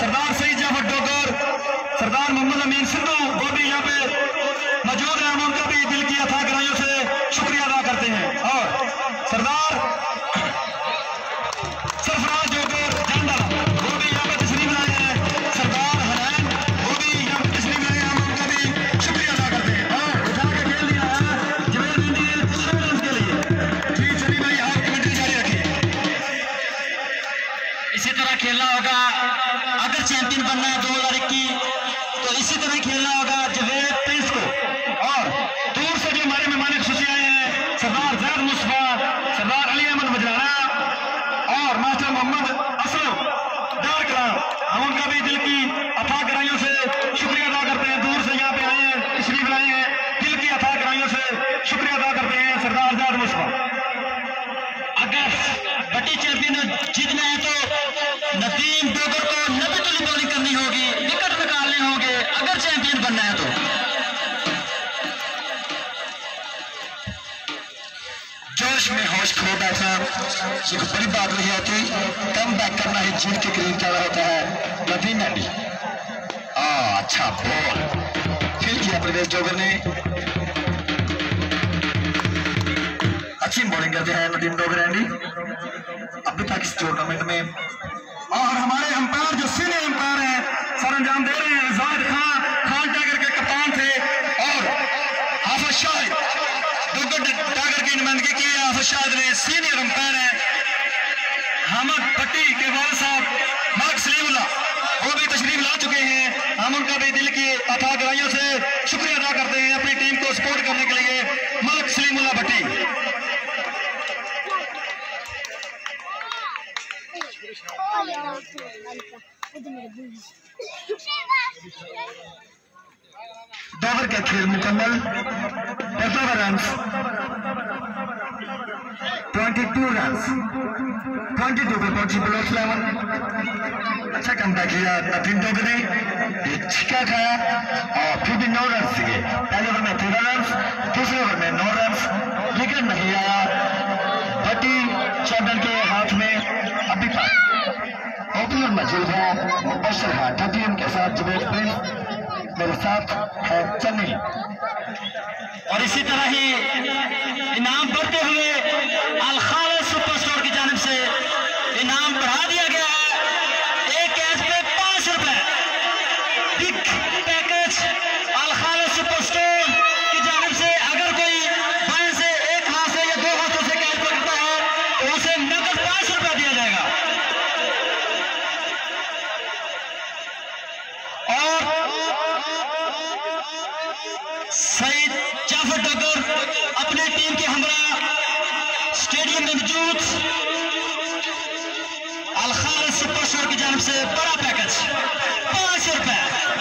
सरदार सईद जाफर डोगर, सरदार मोहम्मद अमीन सिद्धू वो भी यहाँ पे मौजूद है। हम उनका भी दिल की अथाह गहराइयों से शुक्रिया अदा करते हैं। और सरदार सरफराज डोगर झंडा वो भी यहाँ पे तशरीफ लाए हैं। सरदार हनैन वो भी यहाँ पे तशरीफ लाए हैं। हम उनका भी शुक्रिया अदा करते हैं। और उठा के खेल दिया है जवेद मेहंदी ने 6 रन के लिए। जी सनी भाई आप कमेंट्री जारी रखिए। इसी तरह खेलना होगा अगर चैंपियन बनना है 2021 तो इसी तरह खेलना होगा जवेद प्रिंस को। और दूर से जो हमारे मेहमान खुशी आए हैं सरदार जैद मुस्तफा, सरदार अली अहमद मजराना और मास्टर मोहम्मद असलम डार कलाम, हम उनका भी दिल की अथाह गहराइयों से शुक्रिया अदा करते हैं। दूर से यहाँ पे आए हैं, तशरीफ लाए हैं, दिल की अथाह गहराइयों से शुक्रिया अदा करते हैं सरदार जैद मुस्तफा। अगर बटी चैंपियन जीतना है तो नदीम डोगर को 90 तुली बॉलिंग करनी होगी, विकेट निकालने होंगे अगर चैंपियन बनना है तो। जोश में होश खो बैठना ये कोई बड़ी बात नहीं होती। कम बैक करना ही जीत के करीब जाना होता है। नदीम मेहंदी अच्छा बॉल फील किया प्रवेश डोगर ने। अच्छी बॉलिंग करते हैं नदीम डोगर एंडी अभी तक इस टूर्नामेंट में। और हमारे अंपायर जो सीनियर अंपायर हैं सर अंजाम दे रहे हैं जाहिद खान टाइगर के कप्तान थे। और हाफिज शाहिद डोगर टाइगर की नुमाइंदगी की है। हाफिज शाहिद ने सीनियर अंपायर हैं। हमद भट्टी के वालिद साहब मलिक सलीमुल्लाह वो भी तशरीफ ला चुके हैं। हम उनका भी दिल की अथाह गहराइयों से शुक्रिया अदा करते हैं अपनी टीम को सपोर्ट करने के लिए। मलिक सलीमुल्लाह भट्टी डोगर का खेल मुकम्मल 15 रन 22 रन 22 पे पहुंची ब्लॉक 11। अच्छा कमबैक किया नदीम डोगर ने, एक छिक्का खाया और फिर भी 9 रन सीखे। पहले ओवर में 13 रन, दूसरे ओवर में 9 रन, विकेट नहीं आया। भट्टी चैंपियन के हाथ में अभी तक ओपनर मौजूद है मुबशर हाथी के साथ जवेद प्रिंस, मेरे साथ है चन्नी। और इसी तरह ही इनाम बढ़ते हुए अल खालिद सुपर स्टोर की जानिब से इनाम बढ़ा दिया गया है। एक कैच पे 5 रुपए big package Al Khalid super store की जानिब से। अगर कोई बाएं से एक हाथ से या 2 हाथों से कैच पकड़ता है तो उसे नकद 5 रुपए दिया जाएगा। और सईद जाफर डोगर अपने टीम के हमरा स्टेडियम में मौजूद अल खालिद सुपर स्टोर की जानिब से बड़ा पैकेज 5 रुपए।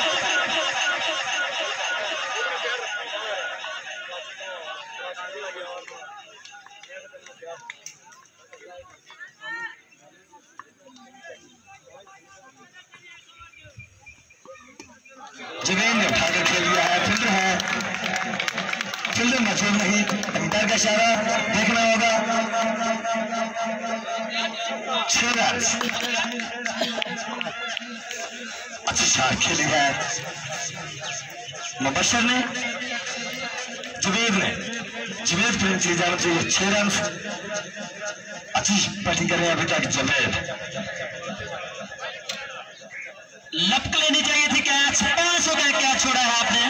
जवेद ने उठाकर खेल लिया है। फील्डर है, फील्डर मौजूद नहीं, अंपायर का इशारा देखना होगा। 6 रन अच्छी शॉट खेली है मुबशर ने। जवेद प्रिंस की जानिब से 6 रन। अच्छी बैटिंग कर रहे हैं अभी तक जवेद। लपक लेनी चाहिए थी कैच, 500 का कैच छोड़ा है आपने।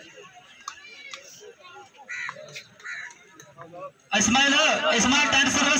इस्माइल टेंट